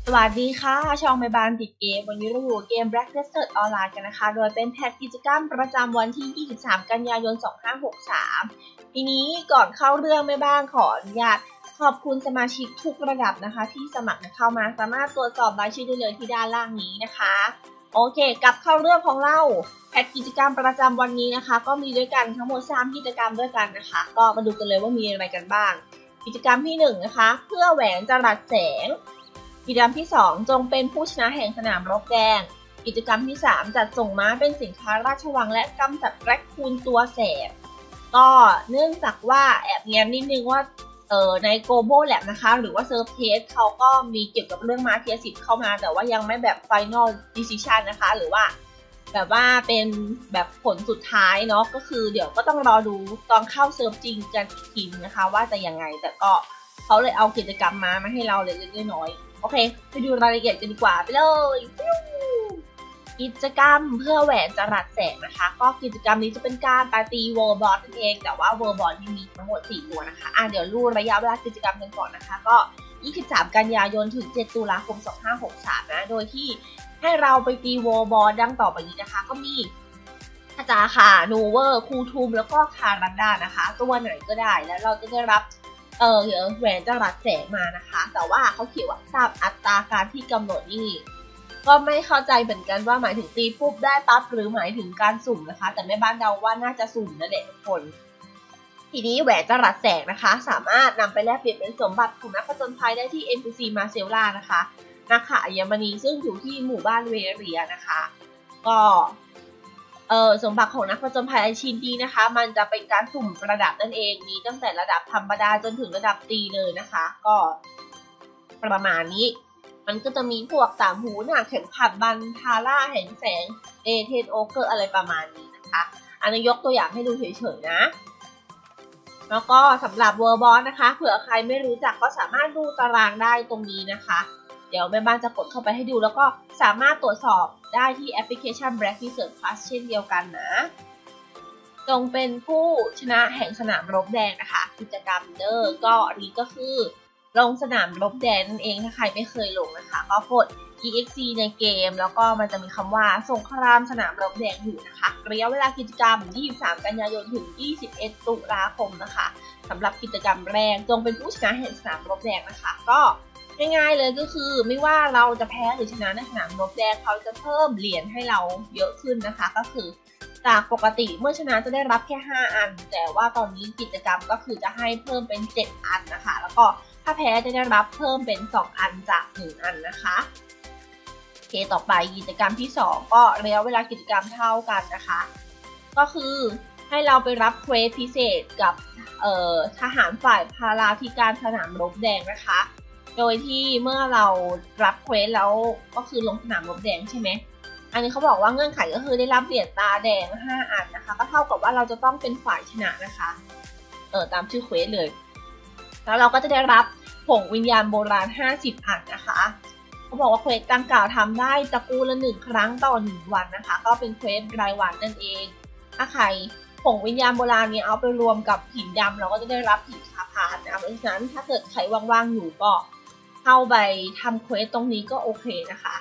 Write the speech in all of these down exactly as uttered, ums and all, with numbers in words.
สวัสดีค่ะช่องแม่บ้านติดเกมวันนี้เราอยู่เกม Black Desert ออนไลน์กันนะคะโดยเป็นแพทกิจกรรมประจำวันที่ยี่สิบสามกันยายนสองพันห้าร้อยหกสิบสามทีนี้ก่อนเข้าเรื่องแม่บ้านขออนุญาตขอบคุณสมาชิกทุกระดับนะคะที่สมัครเข้ามาสามารถตรวจสอบรายชื่อได้เลยที่ด้านล่างนี้นะคะโอเคกลับเข้าเรื่องของเราแพทกิจกรรมประจำวันนี้นะคะก็มีด้วยกันทั้งหมดสามกิจกรรมด้วยกันนะคะก็มาดูกันเลยว่ามีอะไรกันบ้างกิจกรรมที่หนึ่งนะคะเพื่อแหวนจรัสแสงกิจกรรมที่สองจงเป็นผู้ชนะแห่งสนามรบแดงกิจกรรมที่สามจัดส่งม้าเป็นสินค้าราชวังและกำจัดแรคคูนตัวแสบก็เนื่องจากว่าแอบแง้มนิดนึงว่าเออใน Global Lab นะคะหรือว่า Serve Test เขาก็มีเกี่ยวกับเรื่องม้าเทียร์สิบเข้ามาแต่ว่ายังไม่แบบ Final Decision นะคะหรือว่าแบบว่าเป็นแบบผลสุดท้ายเนาะก็คือเดี๋ยวก็ต้องรอดูตอนเข้าเซิร์ฟจริงกันอีกทีนะคะว่าจะยังไงแต่ก็เขาเลยเอากิจกรรมมามาให้เราเล็กๆน้อยๆโอเคไปดูรายละเอียดกันดีกว่าไปเลยกิจกรรมเพื่อแหวนจรัสแสงนะคะก็กิจกรรมนี้จะเป็นการปาร์ตี้เวิร์บอสนั่นเองแต่ว่าเวิร์บอสมีทั้งหมดสี่ตัวนะคะอ่ะเดี๋ยวรู้ระยะเวลากิจกรรมกันก่อนนะคะก็ยี่สิบสามกันยายนถึงเจ็ดตุลาคมสองพันห้าร้อยหกสิบสามนะโดยที่ให้เราไปตีเวิร์บอสดังต่อไปนี้นะคะก็มีอาจารย์ค่ะโนเวอร์คูทูมแล้วก็คารันดานะคะตัวไหนก็ได้แล้วเราจะได้รับเออแหวนจรัสแสงมานะคะแต่ว่าเขาเขียนว่าตามอัตราการที่กำหนดนี่ก็ไม่เข้าใจเหมือนกันว่าหมายถึงตีปุ๊บได้ปั๊บหรือหมายถึงการสุ่มนะคะแต่แม่บ้านเดาว่าน่าจะสุ่มนั่นแหละทุกคนทีนี้แหวนจรัสแสงนะคะสามารถนำไปแลกเปลี่ยนเป็นสมบัติของนักผจญภัยได้ที่ เอ็น พี ซี มาเซลล่านะคะนักข่าอัญมณีซึ่งอยู่ที่หมู่บ้านเวเรียนะคะก็เออสมบัติของนักผจญภัยชิ้นนี้นะคะมันจะเป็นการสุ่มระดับนั่นเองมีตั้งแต่ระดับธรรมดาจนถึงระดับตีเลยนะคะก็ประมาณนี้มันก็จะมีพวกสามหูหนักเข็มขัดบันทาร่าแห่งแสงเอเทนโอเกอร์อะไรประมาณนี้นะคะอันนี้ยกตัวอย่างให้ดูเฉยๆนะแล้วก็สำหรับเวอร์บอสนะคะเผื่อใครไม่รู้จักก็สามารถดูตารางได้ตรงนี้นะคะเดี๋ยวแม่บ้านจะกดเข้าไปให้ดูแล้วก็สามารถตรวจสอบได้ที่แอปพลิเคชัน Black Desert Plus เช่นเดียวกันนะจงเป็นผู้ชนะแห่งสนามรบแดงนะคะกิจกรรมเดอร์ก็อันนี้ก็คือลงสนามรบแดงนั่นเองถ้าใครไม่เคยลงนะคะก็กด อี เอ็กซ์ ซี ในเกมแล้วก็มันจะมีคำว่าสงครามสนามรบแดงอยู่นะคะระยะเวลากิจกรรมยี่สิบสามกันยายนถึงยี่สิบเอ็ดตุลาคมนะคะสำหรับกิจกรรมแรกจงเป็นผู้ชนะแห่งสนามรบแดงนะคะก็ง่ายๆเลยก็คือไม่ว่าเราจะแพ้หรือชนะในสนามรบแดงเขาจะเพิ่มเหรียญให้เราเยอะขึ้นนะคะก็คือจากปกติเมื่อชนะจะได้รับแค่ห้าอันแต่ว่าตอนนี้กิจกรรมก็คือจะให้เพิ่มเป็นเจ็ดอันนะคะแล้วก็ถ้าแพ้จะได้รับเพิ่มเป็นสองอันจากหนึ่งอันนะคะโอเคต่อไปกิจกรรมที่สองก็ระยะเวลากิจกรรมเท่ากันนะคะก็คือให้เราไปรับเควสพิเศษกับเอ่อทหารฝ่ายพาราธิการสนามรบแดงนะคะโดยที่เมื่อเรารับเควสแล้วก็คือลงสนามรบแดงใช่ไหมอันนี้เขาบอกว่าเงื่อนไขก็คือได้รับเหรียญตาแดงห้าอันนะคะก็เท่ากับว่าเราจะต้องเป็นฝ่ายชนะนะคะเออตามชื่อเควสเลยแล้วเราก็จะได้รับผงวิญญาณโบราณห้าสิบอันนะคะเขาบอกว่าเควสดังกล่าวทำได้ตระกูลละหนึ่งครั้งต่อหนึ่งวันนะคะก็เป็นเควสรายวันนั่นเองถ้าใครผงวิญญาณโบราณนี้เอาไปรวมกับหินดำเราก็จะได้รับหินคาพาร์นะเพราะฉะนั้นถ้าเกิดใครว่างๆอยู่ก็เข้าไปทำเควสตรงนี้ก็โอเคนะคะ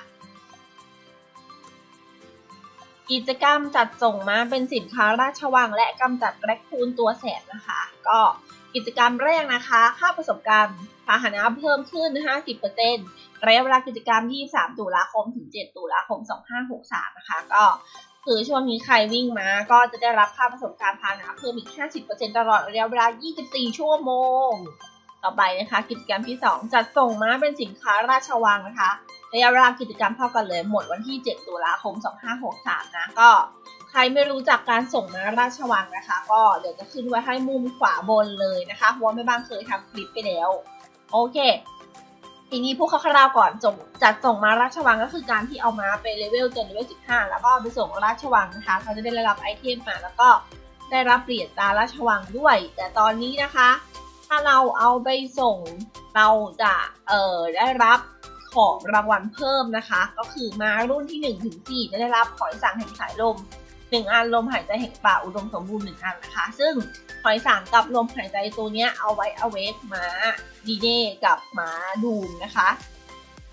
กิจกรรมจัดส่งม้าเป็นสินค้าราชวังและกำจัดแรคคูนตัวแสบนะคะก็กิจกรรมแรกนะคะค่าประสบการณ์พาหนะเพิ่มขึ้น ห้าสิบเปอร์เซ็นต์ ระยะเวลากิจกรรมยี่สิบสามตุลาคมถึงเจ็ดตุลาคมสองพันห้าร้อยหกสิบสามนะคะก็คือช่วงนี้ใครวิ่งม้าก็จะได้รับค่าประสบการณ์พาหนะเพิ่มอีก ห้าสิบเปอร์เซ็นต์ ตลอดระยะเวลายี่สิบสี่ชั่วโมงต่อไปนะคะกิจกรรมที่สองจัดส่งม้าเป็นสินค้าราชวังนะคะระยะเวลากิจกรรมเท่ากันเลยหมดวันที่เจ็ดตุลาคมสองพันห้าร้อยหกสิบสามนะก็ใครไม่รู้จักการส่งม้าราชวังนะคะก็เดี๋ยวจะขึ้นไว้ให้มุมขวาบนเลยนะคะเพราะว่าแม่บ้านเคยทำคลิปไปแล้วโอเคทีนี้ผู้คร่าวๆก่อนจงจัดส่งม้าราชวังก็คือการที่เอาม้าไปเลเวลจนเลเวลสิบห้าแล้วก็ไปส่งราชวังนะคะเขาจะได้รับไอเทมมาแล้วก็ได้รับเหรียญตาราชวังด้วยแต่ตอนนี้นะคะถ้าเราเอาไปส่งเราจะเอ่อได้รับของรางวัลเพิ่มนะคะก็คือม้ารุ่นที่หนึ่งถึงสี่จะได้รับหอยสังแห่งสายลมหนึ่งอันลมหายใจแห่งป่าอุดมสมบูรณ์หนึ่งอันนะคะซึ่งหอยสังกับลมหายใจตัวนี้เอาไว้เอาเวกม้าดีเน่กับม้าดูมนะคะ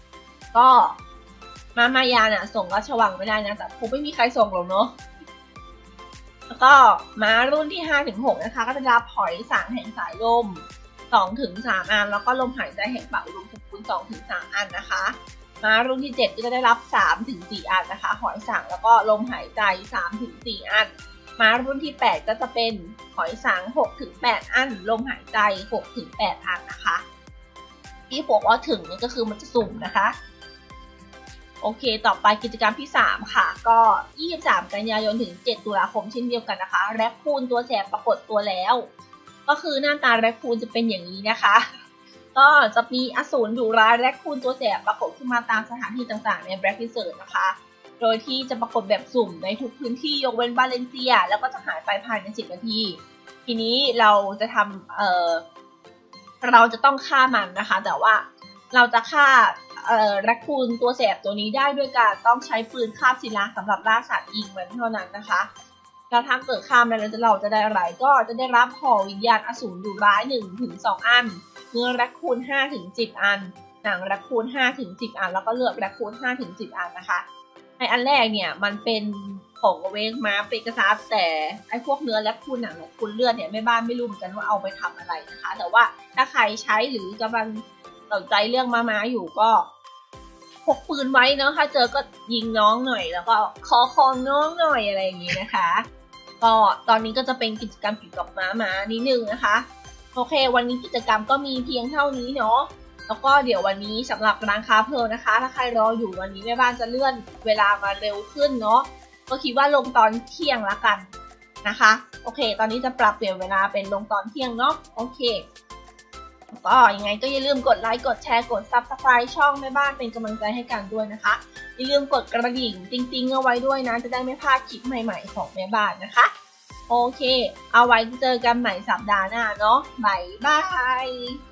ก็ม้ามายาเนี่ยส่งราชวังไม่ได้นะแต่คงไม่มีใครส่งหรอกเนาะแล้วก็ม้ารุ่นที่ ห้าถึงหก นะคะก็จะรับหอยสางแห่งสายลม สองถึงสาม อันแล้วก็ลมหายใจแห่งเป่าลมคูณ สองถึงสาม อันนะคะม้ารุ่นที่เจ็ดก็จะได้รับ สามถึงสี่ อันนะคะหอยสังแล้วก็ลมหายใจ สามถึงสี่ อันม้ารุ่นที่แปดก็จะเป็นหอยสัง หกถึงแปด อันลมหายใจ หกถึงแปด อันนะคะที่บอกว่าถึงนี่ก็คือมันจะสุ่มนะคะโอเคต่อไปกิจกรรมที่สามค่ะก็ยี่สิบสามกันยายนถึงเจ็ดตุลาคมเช่นเดียวกันนะคะแรคคูนตัวแสบปรากฏตัวแล้วก็คือหน้าตาแรคคูนจะเป็นอย่างนี้นะคะก็จะมีอสูรดุร้ายแรคคูนตัวแสบปรากฏขึ้นมาตามสถานที่ต่างๆในแบล็กพิเศษนะคะโดยที่จะปรากฏแบบสุ่มในทุกพื้นที่ยกเว้นบาเลนเซียแล้วก็จะหายไปภายในสิบนาทีทีนี้เราจะทำเอ่อเราจะต้องฆ่ามันนะคะแต่ว่าเราจะฆ่าเอ่อแรคคูนตัวแสบตัวนี้ได้ด้วยการต้องใช้ปืนคาบศิลาสำหรับล่าสัตว์ยิงมันเท่านั้นนะคะแล้วถ้าเกิดฆ่ามันแล้วเราจะได้อะไรก็จะได้รับห่อวิญญาณอสูรดุร้าย หนึ่งถึงสอง อันเนื้อแรคคูน ห้าถึงสิบ อันหนังแรคคูน ห้าถึงสิบ อันแล้วก็เลือดแรคคูน ห้าถึงสิบ อันนะคะในอันแรกเนี่ยมันเป็นของเวกมาเปกาซัสแต่ไอพวกเนื้อแรคคูนหนังแรคคูนเลือดเนี่ยแม่บ้านไม่รู้เหมือนกันว่าเอาไปทำอะไรนะคะแต่ว่าถ้าใครใช้หรือกำลังสนใจเรื่องม้าๆอยู่ก็พกปืนไว้เนาะถ้าเจอก็ยิงน้องหน่อยแล้วก็คอคองน้องหน่อยอะไรอย่างนี้นะคะก็ตอนนี้ก็จะเป็นกิจกรรมเกี่ยวกับม้าม้านิดนึงนะคะโอเควันนี้กิจกรรมก็มีเพียงเท่านี้เนาะแล้วก็เดี๋ยววันนี้สำหรับร้านค้าเพลินนะคะถ้าใครรออยู่วันนี้แม่บ้านจะเลื่อนเวลามาเร็วขึ้นเนาะก็คิดว่าลงตอนเที่ยงละกันนะคะโอเคตอนนี้จะปรับเปลี่ยนเวลาเป็นลงตอนเที่ยงเนาะโอเคก็ยังไงก็อย่าลืมกดไลค์กดแชร์กด ซับสไครบ์ ช่องแม่บ้านเป็นกำลังใจให้กันด้วยนะคะอย่าลืมกดกระดิ่งติ๊งๆเอาไว้ด้วยนะจะได้ไม่พลาดคลิปใหม่ๆของแม่บ้านนะคะโอเคเอาไว้เจอกันใหม่สัปดาห์หน้าเนาะบ๊ายบาย